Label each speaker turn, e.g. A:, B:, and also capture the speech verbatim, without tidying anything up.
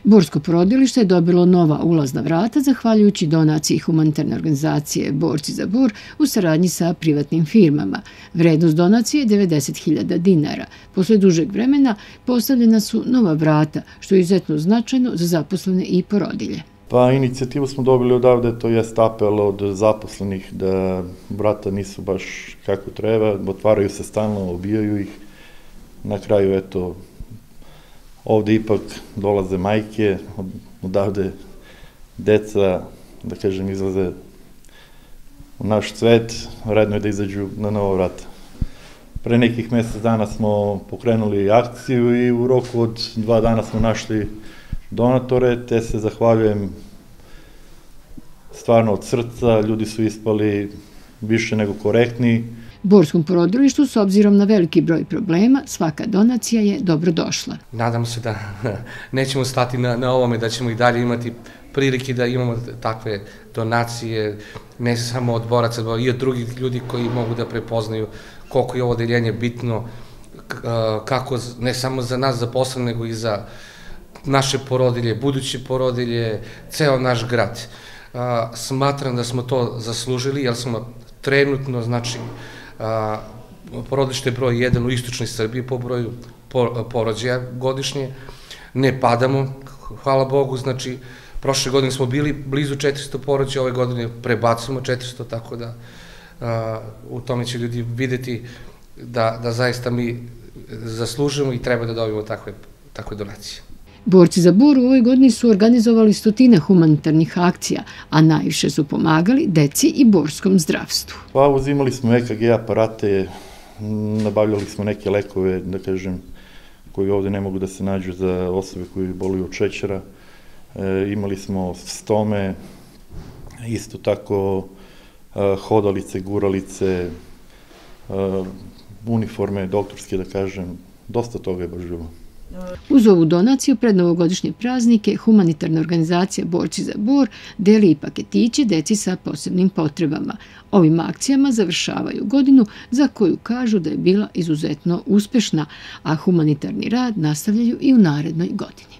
A: Borsko porodilište je dobilo nova ulazna vrata zahvaljujući donaciji humanitarne organizacije Borci za Bor u saradnji sa privatnim firmama. Vrednost donacije je devedeset hiljada dinara. Posle dužeg vremena postavljena su nova vrata, što je izuzetno značajno za zaposlene i porodilje.
B: Pa inicijativu smo dobili odavde, to jest apel od zaposlenih da vrata nisu baš kako treba, otvaraju se stalno, obijaju ih. Na kraju, eto, ovde ipak dolaze majke, odavde deca, da kažem, izlaze u naš svet, redno je da izađu na nova vrata. Pre nekih mesec dana smo pokrenuli akciju i u roku od dva dana smo našli donatore, te se zahvaljujem stvarno od srca, ljudi su ispali više nego korektni.
A: Borskom porodilištu, s obzirom na veliki broj problema, svaka donacija je dobro došla.
C: Nadam se da nećemo stati na, na ovome, da ćemo i dalje imati prilike da imamo takve donacije, ne samo od boraca, i od drugih ljudi koji mogu da prepoznaju koliko je ovo odeljenje bitno, kako ne samo za nas zaposlene, nego i za naše porodilje, buduće porodilje, ceo naš grad. Smatram da smo to zaslužili, jer smo trenutno, znači, porodilište je broj jedan u istočnoj Srbiji po broju porođaja godišnje. Ne padamo, hvala Bogu, znači, prošle godine smo bili blizu četiristo porođaja, ove godine prebacimo četiristo, tako da u tome će ljudi videti da, da zaista mi zaslužujemo i treba da dobijemo takve, takve donacije.
A: Borci za Bor u ovoj godini su organizovali stotine humanitarnih akcija, a najviše su pomagali deci i borskom zdravstvu.
B: Pa uzimali smo E K G aparate, nabavljali smo neke lekove, da kažem, koji ovde ne mogu da se nađu za osobe koji boluju od šećera. E, imali smo stome, isto tako e, hodalice, guralice, e, uniforme doktorske, da kažem, dosta toga je baš bilo.
A: Uz ovu donaciju pred novogodišnje praznike humanitarna organizacija Borci za Bor deli i paketiće deci sa posebnim potrebama. Ovim akcijama završavaju godinu za koju kažu da je bila izuzetno uspešna, a humanitarni rad nastavljaju i u narednoj godini.